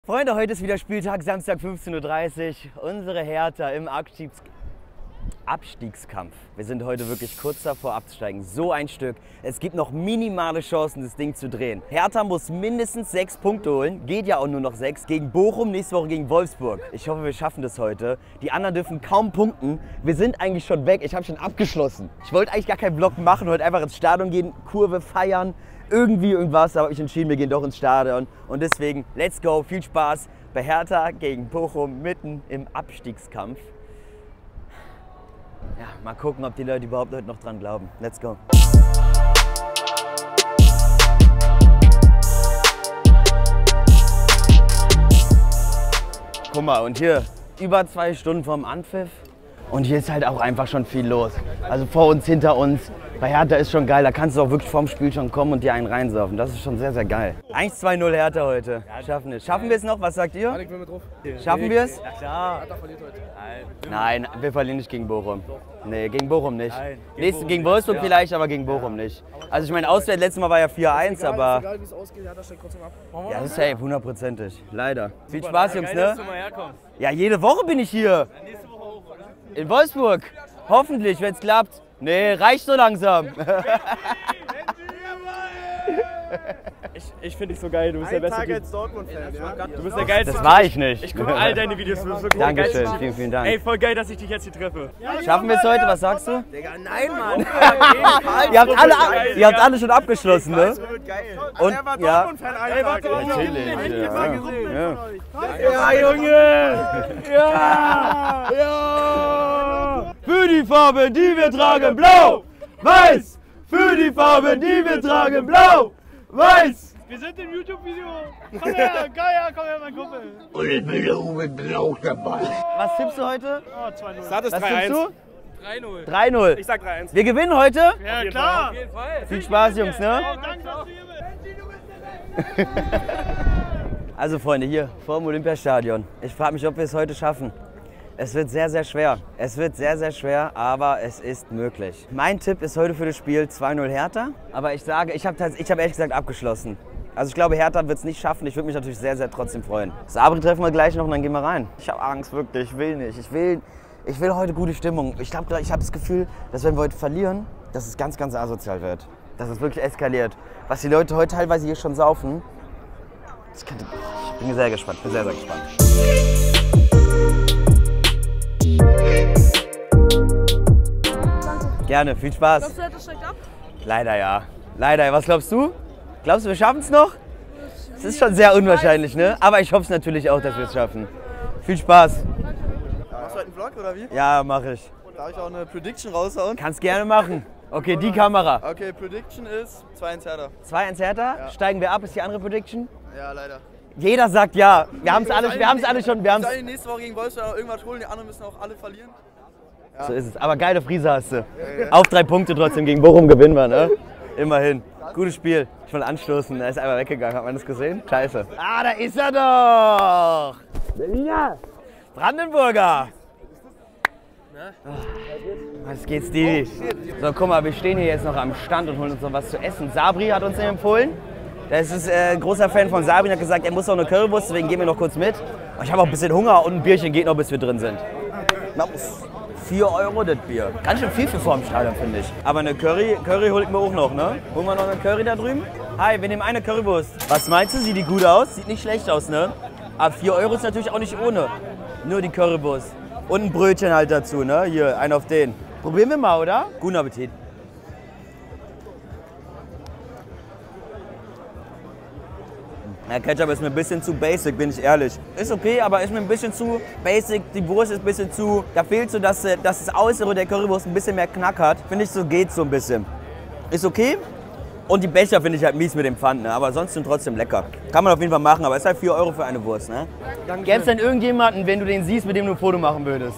Freunde, heute ist wieder Spieltag, Samstag 15:30 Uhr. Unsere Hertha im Abstiegskampf. Wir sind heute wirklich kurz davor abzusteigen. So ein Stück. Es gibt noch minimale Chancen, das Ding zu drehen. Hertha muss mindestens 6 Punkte holen. Geht ja auch nur noch 6. Gegen Bochum, nächste Woche gegen Wolfsburg. Ich hoffe, wir schaffen das heute. Die anderen dürfen kaum punkten. Wir sind eigentlich schon weg. Ich habe schon abgeschlossen. Ich wollte eigentlich gar keinen Vlog machen. Heute einfach ins Stadion gehen, Kurve feiern. Irgendwie irgendwas, aber ich entschieden, wir gehen doch ins Stadion. Und deswegen, let's go, viel Spaß bei Hertha gegen Bochum mitten im Abstiegskampf. Ja, mal gucken, ob die Leute überhaupt heute noch dran glauben. Let's go. Guck mal, und hier über 2 Stunden vorm Anpfiff. Und hier ist halt auch einfach schon viel los. Also vor uns, hinter uns. Bei Hertha ist schon geil, da kannst du auch wirklich vorm Spiel schon kommen und dir einen reinsaufen. Das ist schon sehr, sehr geil. 1-2-0 Hertha heute. Schaffen wir es. Schaffen wir es noch? Was sagt ihr? Schaffen wir es? Ja, klar. Nein, wir verlieren nicht gegen Bochum. Nee, gegen Bochum nicht. Gegen Wolfsburg vielleicht, aber gegen Bochum nicht. Also ich meine, auswärts, letztes Mal war ja 4-1, aber... Egal wie es ausgeht, Hertha steigt trotzdem ab. Ja, das ist safe, 100%. Leider. Viel Spaß, Jungs, ne? Ja, jede Woche bin ich hier. In Wolfsburg. Hoffentlich, wenn es klappt. Nee, reicht so langsam. Ich finde dich so geil, du bist der beste Typ. Du bist der geilste. Das war ich nicht. Ich gucke all deine Videos. Dankeschön, vielen, vielen Dank. Ey, voll geil, dass ich dich jetzt hier treffe. Schaffen wir es heute? Was sagst du? Digga, nein, Mann. Ihr habt alle schon abgeschlossen, ne? Und ja. Ey, warte, Natürlich. Ja, Junge. Ja. Ja. Für die Farben, die wir tragen, blau, weiß. Für die Farben, die wir tragen, blau, weiß. Wir sind im YouTube-Video. Komm her, geil, komm her, mein Kumpel. Und ich bin der Uwe Blau dabei. Was tippst du heute? Oh, 2-0. Was tippst du? 3-0. 3-0. Ich sag 3-1. Wir gewinnen heute? Ja, klar. Auf jeden Fall. Viel Spaß, Jungs, ne? Oh, danke, dass du hier bist. Also Freunde, hier vor dem Olympiastadion. Ich frage mich, ob wir es heute schaffen. Es wird sehr, sehr schwer. Es wird sehr, sehr schwer, aber es ist möglich. Mein Tipp ist heute für das Spiel 2-0 Hertha. Aber ich sage, ich habe ehrlich gesagt abgeschlossen. Also ich glaube, Hertha wird es nicht schaffen. Ich würde mich natürlich sehr, sehr trotzdem freuen. Sabri treffen wir gleich noch und dann gehen wir rein. Ich habe Angst, wirklich. Ich will nicht. Ich will heute gute Stimmung. Ich habe das Gefühl, dass wenn wir heute verlieren, dass es ganz, ganz asozial wird. Dass es wirklich eskaliert. Was die Leute heute teilweise hier schon saufen. Ich bin sehr gespannt. Bin sehr, sehr gespannt. Gerne, viel Spaß. Glaubst du, das steigt ab? Leider ja. Leider. Was glaubst du? Glaubst du, wir schaffen es noch? Es ist schon sehr unwahrscheinlich, ne? Aber ich hoffe es natürlich auch, dass wir es schaffen. Viel Spaß. Machst du heute einen Vlog oder wie? Ja, mache ich. Darf ich auch eine Prediction raushauen? Kannst gerne machen. Okay, die Kamera. Okay, Prediction ist 2-1 Hertha. 2-1 Hertha. Ja. Steigen wir ab, ist die andere Prediction? Ja, leider. Jeder sagt ja. Wir haben es alle schon. Wir haben's. Wir sollen nächste Woche gegen Wolfsburg irgendwas holen, die anderen müssen auch alle verlieren. Ja. So ist es. Aber geile Frise hast du. Auf 3 Punkte trotzdem gegen Bochum gewinnen wir, ne? Immerhin. Gutes Spiel. Ich will anstoßen, er ist einmal weggegangen. Hat man das gesehen? Scheiße. Ah, da ist er doch! Berliner! Brandenburger! Was geht's, Stevie? So, guck mal, wir stehen hier jetzt noch am Stand und holen uns noch was zu essen. Sabri hat uns empfohlen. Der ist ein großer Fan von Sabri und hat gesagt, er muss noch eine Currywurst, deswegen gehen wir noch kurz mit. Und ich habe auch ein bisschen Hunger und ein Bierchen geht noch, bis wir drin sind. 4 € das Bier. Ganz schön viel für vor dem Stadion, finde ich. Aber eine Curry hole ich mir auch noch, ne? Holen wir noch eine Curry da drüben? Hi, wir nehmen eine Currywurst. Was meinst du? Sieht die gut aus? Sieht nicht schlecht aus, ne? Aber 4 € ist natürlich auch nicht ohne. Nur die Currywurst. Und ein Brötchen halt dazu, ne? Hier, einen auf den. Probieren wir mal, oder? Guten Appetit. Der Ketchup ist mir ein bisschen zu basic, bin ich ehrlich. Ist okay, aber ist mir ein bisschen zu basic. Die Wurst ist ein bisschen zu... Da fehlt so, dass das Äußere der Currywurst ein bisschen mehr Knack hat. Finde ich, so geht so ein bisschen. Ist okay. Und die Becher finde ich halt mies mit dem Pfand, ne? Aber sonst sind trotzdem lecker. Kann man auf jeden Fall machen, aber ist halt 4 € für eine Wurst, ne? Gäbe es denn irgendjemanden, wenn du den siehst, mit dem du ein Foto machen würdest?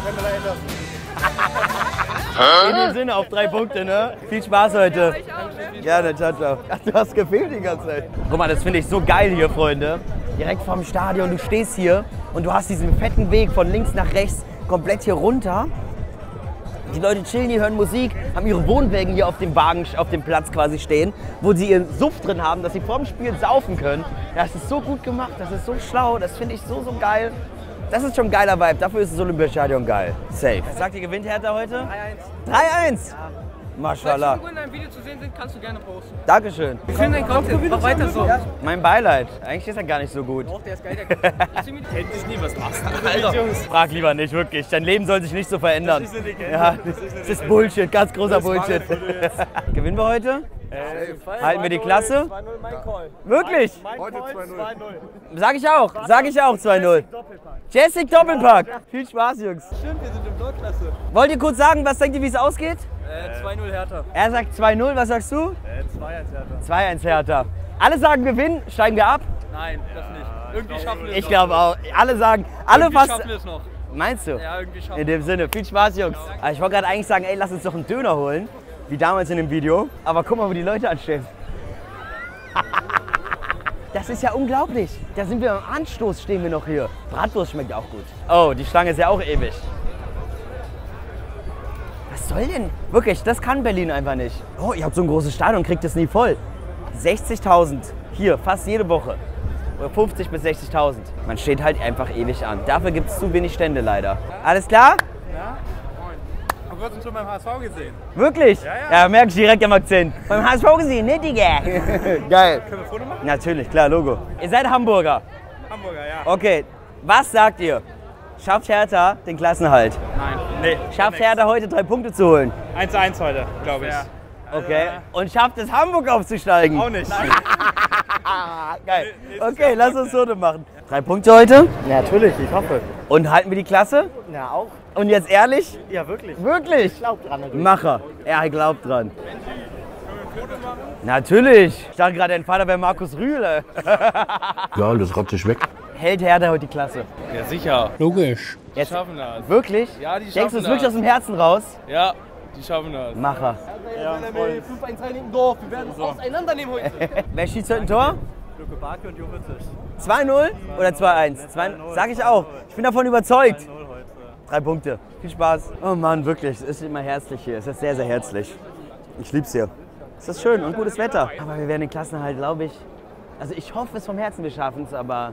In dem Sinne, auf 3 Punkte, ne? Viel Spaß heute. Gerne, ciao, ciao. Ach, du hast gefehlt die ganze Zeit. Guck mal, das finde ich so geil hier, Freunde. Direkt vorm Stadion, du stehst hier und du hast diesen fetten Weg von links nach rechts komplett hier runter. Die Leute chillen, die hören Musik, haben ihre Wohnwägen hier auf dem Wagen, auf dem Platz quasi stehen, wo sie ihren Suff drin haben, dass sie vorm Spiel saufen können. Das ist so gut gemacht, das ist so schlau, das finde ich so geil. Das ist schon ein geiler Vibe, dafür ist das Olympiastadion geil. Safe. Was sagt ihr, gewinnt Hertha heute? 3-1. 3-1? Ja. Maschallah. Falls wir in deinem Video zu sehen sind, kannst du gerne posten. Dankeschön. Wir finden deinen Content, mach weiter so. Mein Beileid. Eigentlich ist er gar nicht so gut. Doch, der ist geil, der kennt dich nie, was machst du? Alter, frag lieber nicht, wirklich. Dein Leben soll sich nicht so verändern. Das ist eine Legende. Ja, das ist Bullshit, ganz großer Bullshit. Gewinnen wir heute? Halten wir die Klasse? 2-0 mein Call. Wirklich? Heute 2-0. Sag ich auch 2-0. Jessic Doppelpack. Viel Spaß, Jungs. Stimmt, wir sind in Blockklasse. Wollt ihr kurz sagen, was denkt ihr, wie es ausgeht? 2-0 Hertha. Er sagt 2-0, was sagst du? 2-1 Hertha. 2-1 Hertha. Alle sagen Gewinn, steigen wir ab? Nein, das nicht. Irgendwie schaffen wir es Ich noch. glaube auch. Alle sagen, alle Irgendwie fast. schaffen wir es noch. Meinst du? Ja, irgendwie schaffen In wir dem Sinne, viel Spaß, Jungs. Also ich wollte gerade eigentlich sagen, ey, lass uns doch einen Döner holen, wie damals in dem Video. Aber guck mal, wo die Leute anstehen. Das ist ja unglaublich. Da sind wir am Anstoß, stehen wir noch hier. Bratwurst schmeckt auch gut. Oh, die Schlange ist ja auch ewig. Was soll denn? Wirklich, das kann Berlin einfach nicht. Oh, ihr habt so ein großes Stadion und kriegt das nie voll. 60.000 hier, fast jede Woche. Oder 50 bis 60.000. Man steht halt einfach ewig an. Dafür gibt es zu wenig Stände leider. Alles klar? Ja? Moin. Haben wir uns schon beim HSV gesehen? Wirklich? Ja. Ja, merke ich direkt am Akzent. Beim HSV gesehen, ne, Digga? Geil. Können wir ein Foto machen? Natürlich, klar, Logo. Ihr seid Hamburger. Hamburger, ja. Okay, was sagt ihr? Schafft Hertha den Klassenhalt? Nein. Nee. Schafft Hertha heute 3 Punkte zu holen? 1-1 heute, glaube ich. Ja. Okay. Und schafft es Hamburg aufzusteigen? Auch nicht. Geil. Okay, lass uns so machen. 3 Punkte heute? Ja, natürlich, ich hoffe. Und halten wir die Klasse? Ja, auch. Und jetzt ehrlich? Ja, wirklich. Wirklich? Glaub dran natürlich. Macher. Er glaubt dran. Natürlich. Ich dachte gerade, dein Vater wäre Markus Rühle. Ja, das rotzt sich weg. Hält Hertha heute die Klasse? Ja, sicher. Logisch. Die schaffen das. Wirklich? Ja, die Denkst du schaffen es wirklich das. aus dem Herzen raus? Ja, die schaffen das. Macher. Ja, voll. 5-1 im Dorf. Wir werden uns auseinandernehmen heute. Wer schießt heute ein Tor? Luke Barke und Jovetic. 2-0 oder 2-1? Sag ich auch. Ich bin davon überzeugt. 3 Punkte. Viel Spaß. Oh Mann, wirklich. Es ist immer herzlich hier. Es ist sehr, sehr herzlich. Ich lieb's hier. Es ist schön und gutes Wetter. Aber wir werden den Klassenerhalt, glaube ich. Also ich hoffe es vom Herzen, wir schaffen es, aber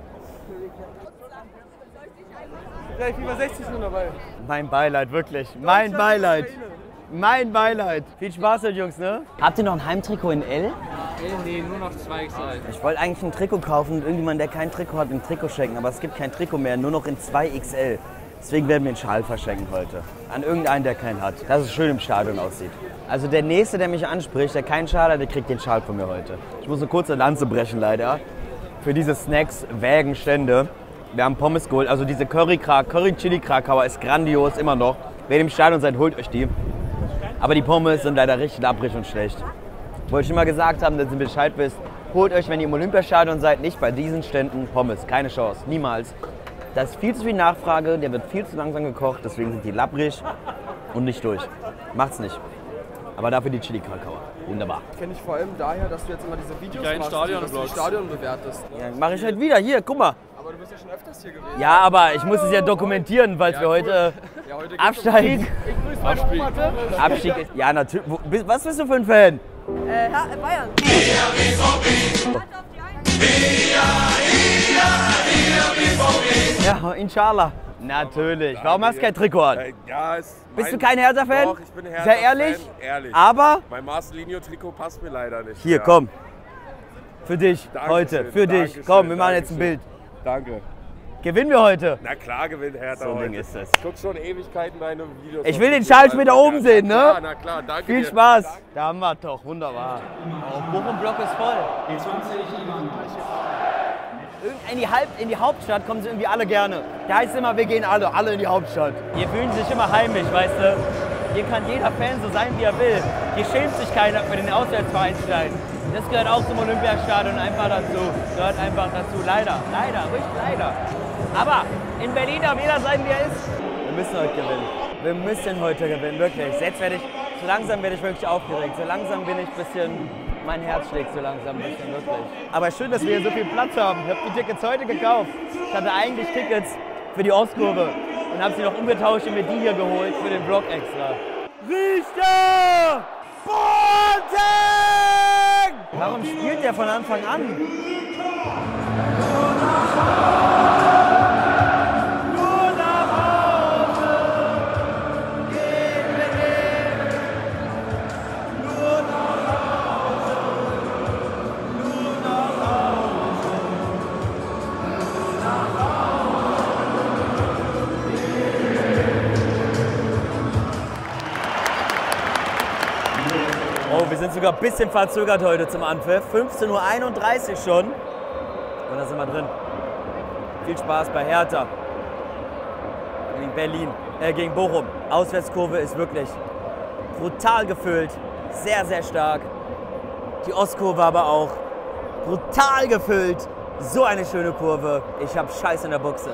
Ja, ich bin bei 60 nur dabei. mein Beileid, wirklich. Mein Beileid. Mein Beileid. Viel Spaß heute, Jungs, ne? Habt ihr noch ein Heimtrikot in L? Nee, nur noch 2 XL. Ich wollte eigentlich ein Trikot kaufen und irgendjemand, der kein Trikot hat, ein Trikot schenken. Aber es gibt kein Trikot mehr, nur noch in 2XL. Deswegen werden wir einen Schal verschenken heute. An irgendeinen, der keinen hat. Dass es schön im Stadion aussieht. Also der Nächste, der mich anspricht, der keinen Schal hat, der kriegt den Schal von mir heute. Ich muss eine kurze Lanze brechen, leider. Für diese Snacks, Wägen, Stände. Wir haben Pommes geholt. Also diese Curry-Chili-Krakauer ist grandios, immer noch. Wer im Stadion seid, holt euch die. Aber die Pommes sind leider richtig labbrig und schlecht. Wollte ich immer gesagt haben, dass ihr Bescheid wisst. Holt euch, wenn ihr im Olympiastadion seid, nicht bei diesen Ständen Pommes. Keine Chance, niemals. Da ist viel zu viel Nachfrage, der wird viel zu langsam gekocht, deswegen sind die labbrig und nicht durch. Macht's nicht. Aber dafür die Chili-Krakauer. Wunderbar. Kenne ich vor allem daher, dass du jetzt immer diese Videos geilen machst, dass du die Stadion bewertest. Ja, mache ich heute wieder. Hier, guck mal. Aber du bist ja schon öfters hier gewesen. Ja, aber ich muss es ja dokumentieren, weil wir heute Ja, heute absteigen. Ich grüße meine Oma, Tipp. Abstieg ist. Ja, natürlich. Was bist du für ein Fan? Bayern. Ja, inshallah. Natürlich. Warum hast du kein Trikot an? Ja, Bist du kein Hertha-Fan? Doch, ich bin Hertha-Fan. Sehr ehrlich? Ehrlich. Aber Mein Marcelinho-Trikot passt mir leider nicht. hier, ja. komm. Für dich Dankeschön, heute. Für dich. Dankeschön, Komm, wir machen jetzt ein Dankeschön. Bild. Danke. Gewinnen wir heute? Na klar gewinnt Hertha So ein heute. Ding ist es. Ich guck schon Ewigkeiten deine Videos. Ich will den Schal später oben sehen, ne? Ja, na klar, danke Viel dir. Spaß. Da haben wir doch. Wunderbar. Oh, Bochum-Block ist voll. In die Hauptstadt kommen sie irgendwie alle gerne. Da heißt es immer, wir gehen alle in die Hauptstadt. Hier fühlen sich immer heimisch, weißt du. Hier kann jeder Fan so sein, wie er will. Hier schämt sich keiner für den Auswärtsvereinsstein. Das gehört auch zum Olympiastadion einfach dazu. Gehört einfach dazu. Leider, wirklich leider. Aber in Berlin darf jeder sein, wie er ist. Wir müssen heute gewinnen. Wir müssen heute gewinnen, wirklich. Jetzt so langsam werde ich wirklich aufgeregt. So langsam bin ich ein bisschen, mein Herz schlägt so langsam ein bisschen, wirklich. Aber schön, dass wir hier so viel Platz haben. Ich habe die Tickets heute gekauft. Ich hatte eigentlich Tickets für die Ostkurve und habe sie noch umgetauscht und mir die hier geholt für den Vlog extra. Richter! Boateng! Warum spielt der von Anfang an? Oh, wir sind sogar ein bisschen verzögert heute zum Anpfiff. 15:31 Uhr schon. Und da sind wir drin. Viel Spaß bei Hertha. Gegen Berlin, gegen Bochum. Auswärtskurve ist wirklich brutal gefüllt. Sehr, sehr stark. Die Ostkurve aber auch brutal gefüllt. So eine schöne Kurve. Ich habe Scheiß in der Buchse.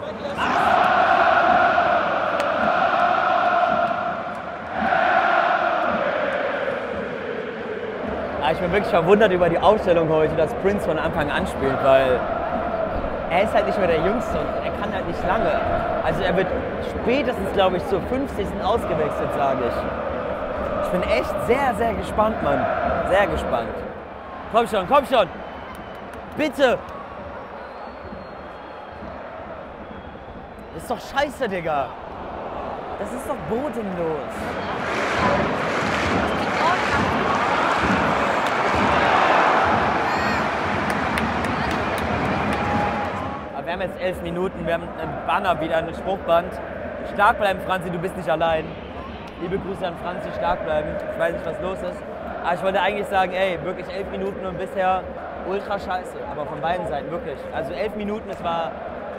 Ich bin wirklich verwundert über die Aufstellung heute, dass Prince von Anfang an spielt, weil er ist halt nicht mehr der Jüngste und er kann halt nicht lange. Also er wird spätestens, glaube ich, zur 50. ausgewechselt, sage ich. Ich bin echt sehr, sehr gespannt, Mann. Sehr gespannt. Komm schon, komm schon. Bitte. Das ist doch scheiße, Digga. Das ist doch bodenlos. Wir haben jetzt 11 Minuten, wir haben einen Banner wieder, ein Spruchband. Stark bleiben, Franzi, du bist nicht allein. Liebe Grüße an Franzi, stark bleiben. Ich weiß nicht, was los ist. Aber ich wollte eigentlich sagen, ey, wirklich 11 Minuten und bisher ultra scheiße. Aber von beiden Seiten, wirklich. Also 11 Minuten, es war...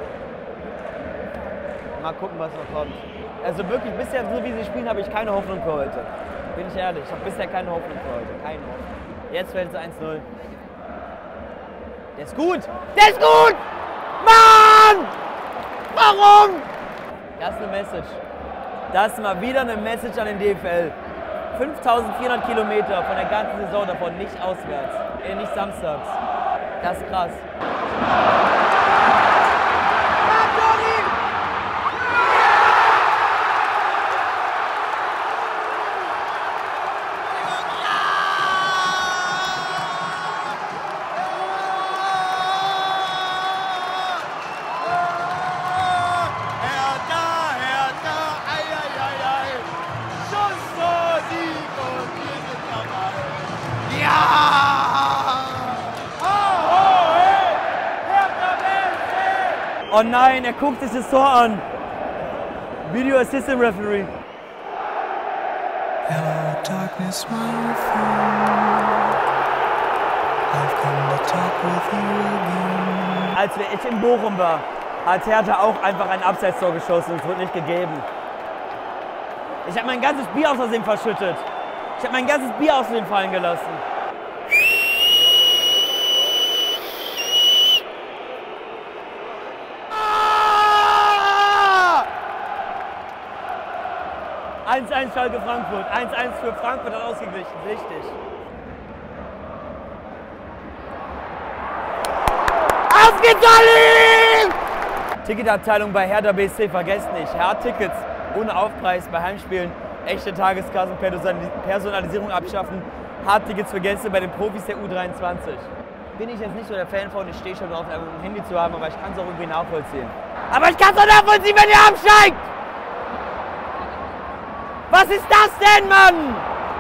Mal gucken, was noch kommt. Also wirklich, bisher, so wie sie spielen, habe ich keine Hoffnung für heute. Bin ich ehrlich, ich habe bisher keine Hoffnung für heute. Keine Hoffnung. Jetzt fällt es 1:0. Der ist gut! Der ist gut! Mann! Warum? Das ist eine Message. Das ist mal wieder eine Message an den DFL. 5400 Kilometer von der ganzen Saison davon nicht auswärts. Nicht samstags. Das ist krass. Oh nein, er guckt sich das Tor an. Video Assistant Referee. Hello, darkness, my friend. I've come to talk with you again. Als ich in Bochum war, hat Hertha auch einfach ein Abseitstor geschossen und es wird nicht gegeben. Ich habe mein ganzes Bier aus Versehen verschüttet. Ich habe mein ganzes Bier aus Versehen fallen gelassen. 1:1 Schalke Frankfurt. 1:1 für Frankfurt hat ausgeglichen. Richtig. Auf geht's, Ali! Ticketabteilung bei Hertha BSC, vergesst nicht. Herr-Tickets ohne Aufpreis bei Heimspielen. Echte Tageskassen, Personalisierung abschaffen. Hard-Tickets für Gäste bei den Profis der U23. Bin ich jetzt nicht so der Fan von, ich stehe schon drauf, ein Handy zu haben, aber ich kann es auch irgendwie nachvollziehen. Aber ich kann es auch nachvollziehen, wenn ihr absteigt! Was ist das denn, Mann?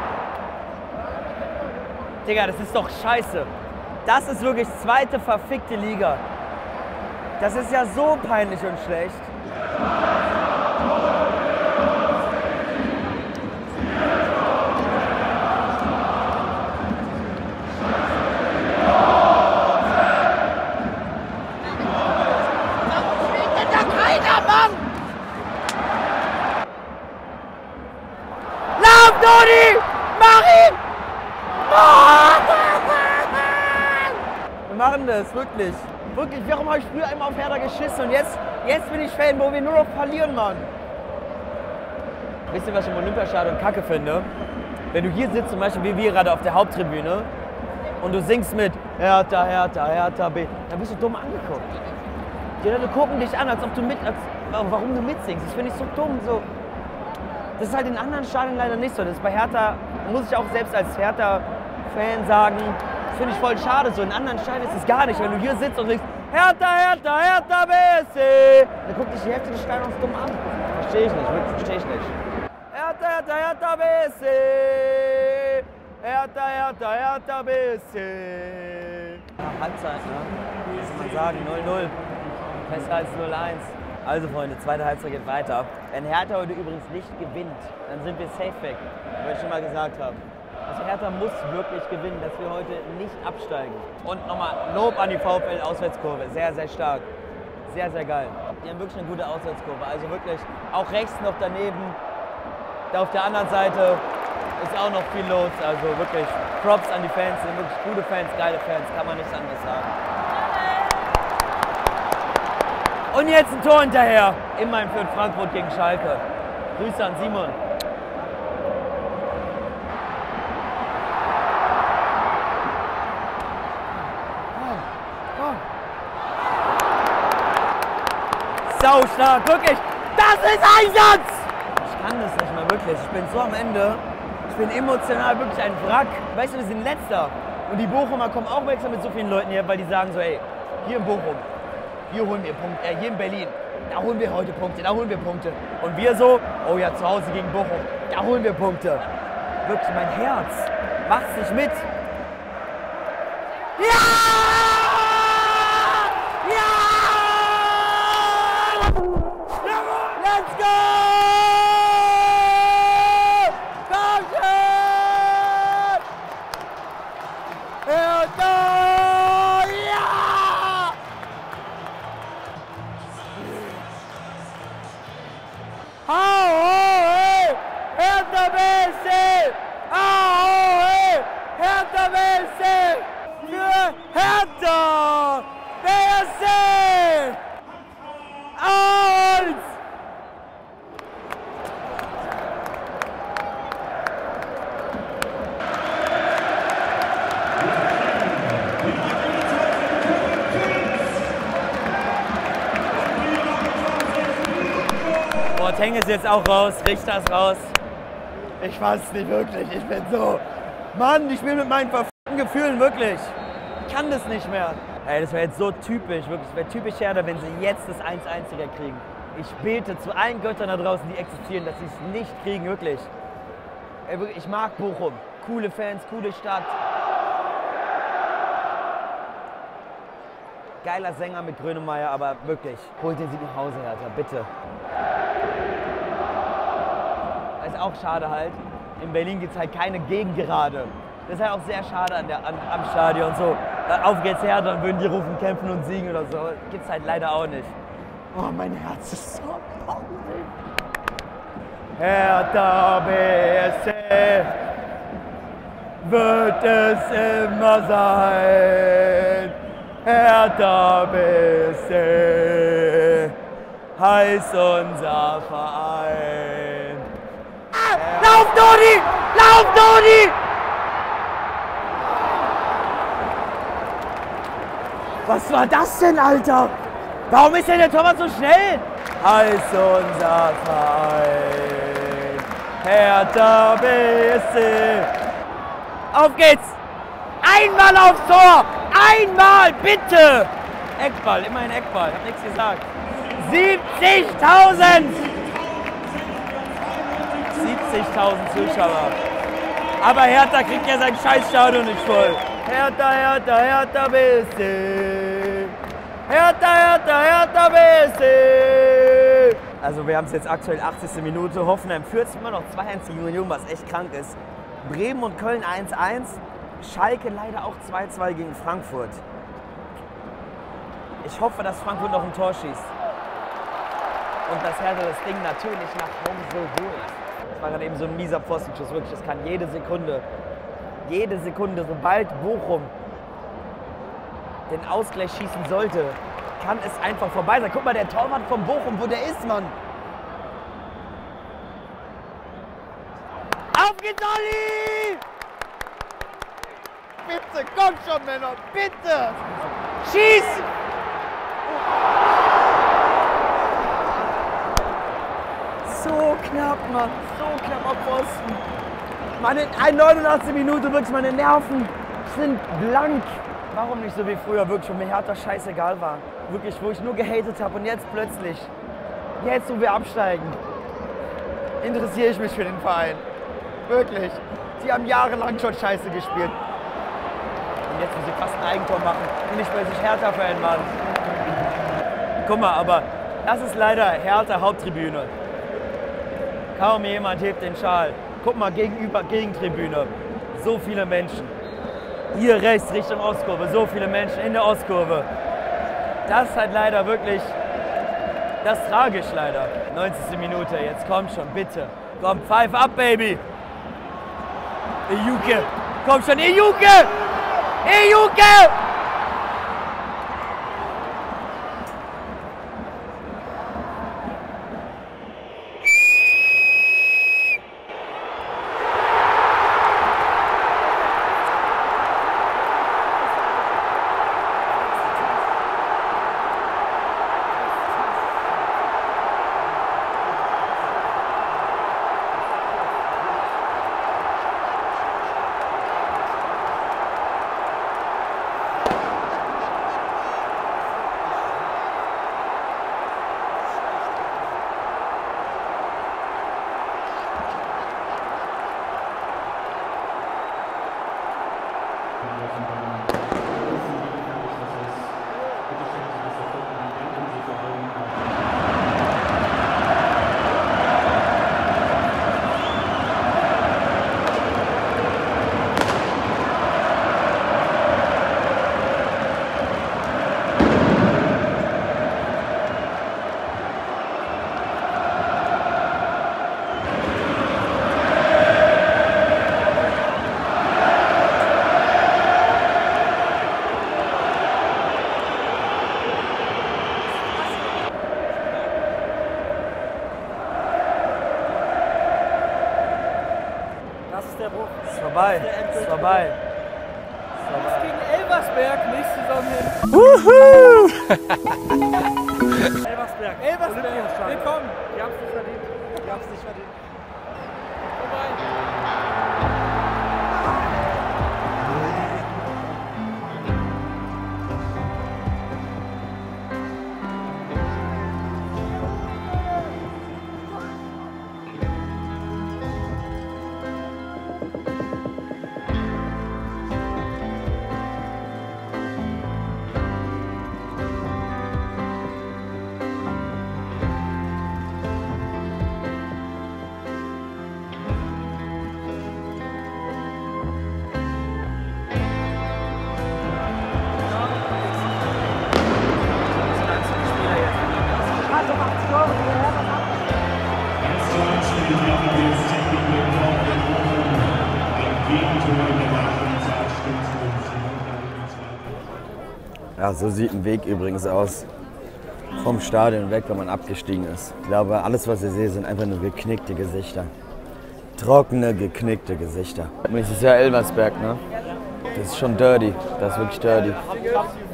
Digga, das ist doch scheiße. Das ist wirklich zweite verfickte Liga. Das ist ja so peinlich und schlecht. Dodi! Mach ihn! Wir machen das, wirklich. Wirklich, warum habe ich früher einmal auf Hertha geschissen und jetzt bin ich Fan, wo wir nur noch verlieren, Mann. Wisst ihr, was ich im Olympiastadion kacke finde? Wenn du hier sitzt, zum Beispiel wie wir gerade auf der Haupttribüne und du singst mit Hertha, Hertha, Hertha B, dann bist du dumm angeguckt. Die Leute gucken dich an, als ob du warum du mitsingst. Das finde ich so dumm, so. Das ist halt in anderen Stadien leider nicht so. Das ist bei Hertha, muss ich auch selbst als Hertha-Fan sagen, das finde ich voll schade. So in anderen Stadien ist es gar nicht. Wenn du hier sitzt und sagst, Hertha, Hertha, Hertha BSC. Da guckt sich die Hälfte des Stadions dumm an. Verstehe ich nicht, wirklich, verstehe ich nicht. Hertha, Hertha, Hertha BSC. Hertha, Hertha, Hertha BSC. Ja, Halbzeit, ne? Was soll man sagen? 0-0. Besser als 0-1. Also Freunde, zweite Halbzeit geht weiter. Wenn Hertha heute übrigens nicht gewinnt, dann sind wir safe weg, weil ich schon mal gesagt habe. Also Hertha muss wirklich gewinnen, dass wir heute nicht absteigen. Und nochmal Lob an die VfL-Auswärtskurve, sehr, sehr stark. Sehr, sehr geil. Die haben wirklich eine gute Auswärtskurve, also wirklich auch rechts noch daneben. Da auf der anderen Seite ist auch noch viel los, also wirklich Props an die Fans, sind wirklich gute Fans, geile Fans, kann man nichts anderes sagen. Und jetzt ein Tor hinterher. Immerhin für Frankfurt gegen Schalke. Grüße an Simon. Sau stark, wirklich. Das ist Einsatz! Ich kann das nicht mehr, wirklich. Ich bin so am Ende. Ich bin emotional wirklich ein Wrack. Weißt du, wir sind Letzter. Und die Bochumer kommen auch extra mit so vielen Leuten hier, weil die sagen so, ey, hier in Bochum. Hier holen wir Punkte, hier in Berlin, da holen wir heute Punkte, da holen wir Punkte. Und wir so, oh ja, zu Hause gegen Bochum, da holen wir Punkte. Wirklich, mein Herz macht's nicht mit. Ja! Ja! Let's go! Komm schon! Hertha! Hertha BSC! Ahoi! Hertha BSC! Für Hertha BSC! Und Boateng ist jetzt auch raus, Richter ist raus. Ich weiß es nicht wirklich, ich bin so... Mann, ich bin mit meinen verfickten Gefühlen wirklich. Ich kann das nicht mehr. Ey, das wäre jetzt so typisch, wirklich. Das wäre typisch Hertha, wenn sie jetzt das 1-1 wieder kriegen. Ich bete zu allen Göttern da draußen, die existieren, dass sie es nicht kriegen, wirklich. Ey, wirklich. Ich mag Bochum. Coole Fans, coole Stadt. Geiler Sänger mit Grönemeyer, aber wirklich. Holt den Sieg nach Hause, Hertha, bitte. Das ist auch schade halt. In Berlin gibt es halt keine Gegengerade. Das ist halt auch sehr schade am Stadion. So, auf geht's her, dann würden die rufen, kämpfen und siegen oder so. Gibt's halt leider auch nicht. Oh, mein Herz ist so traurig. Hertha BSC wird es immer sein. Hertha BSC heißt unser Verein. Lauf, Dodi! Lauf, Dodi! Was war das denn, Alter? Warum ist denn der Torwart so schnell? Heißt unser Verein Hertha BSC. Auf geht's! Einmal aufs Tor! Einmal, bitte! Eckball, immerhin Eckball, hab nichts gesagt. 70.000! 70.000 Zuschauer. Aber Hertha kriegt ja sein Scheißstadion nicht voll. Hertha, Hertha, Hertha BSC. Hertha, Hertha, Hertha BSC. Also wir haben es jetzt aktuell 80. Minute. Hoffenheim führt immer noch 2-1 gegen Union, was echt krank ist. Bremen und Köln 1-1. Schalke leider auch 2-2 gegen Frankfurt. Ich hoffe, dass Frankfurt noch ein Tor schießt. Und dass Hertha das Ding natürlich nach Hause holt. Das war gerade eben so ein mieser Pfostenschuss, wirklich. Das kann jede Sekunde, sobald Bochum den Ausgleich schießen sollte, kann es einfach vorbei sein. Guck mal, der Torwart von Bochum, wo der ist, Mann. Auf geht's, Olli! Bitte, komm schon, Männer, bitte! Schieß! So knapp, Mann, so knapp auf Pfosten. Meine 89 Minuten, wirklich, meine Nerven sind blank. Warum nicht so wie früher, wirklich, wo mir Hertha scheißegal war. Wirklich, wo ich nur gehatet habe und jetzt plötzlich, jetzt wo wir absteigen, interessiere ich mich für den Verein. Wirklich. Die haben jahrelang schon scheiße gespielt. Und jetzt, wo sie fast ein Eigentor machen, bin ich plötzlich Hertha-Fan, Mann. Guck mal, aber das ist leider Hertha Haupttribüne. Kaum jemand hebt den Schal. Guck mal, gegenüber Gegentribüne. So viele Menschen. Hier rechts Richtung Ostkurve, so viele Menschen in der Ostkurve. Das ist halt leider wirklich, das ist tragisch leider. 90. Minute, jetzt komm schon, bitte. Komm, pfeif ab, Baby. Ejuke, komm schon, Ejuke! Ejuke! Das ist der Bruch. Ist vorbei, ist vorbei. Gegen Elversberg nächste Saison hin. Elversberg. Elversberg. Willkommen. Die haben es nicht verdient. Die haben es nicht verdient. Vorbei. Ja, so sieht ein Weg übrigens aus. Vom Stadion weg, wenn man abgestiegen ist. Ich glaube, alles, was ihr seht, sind einfach nur geknickte Gesichter. Trockene, geknickte Gesichter. Nächstes Jahr Elversberg, ne? Das ist schon dirty. Das ist wirklich dirty.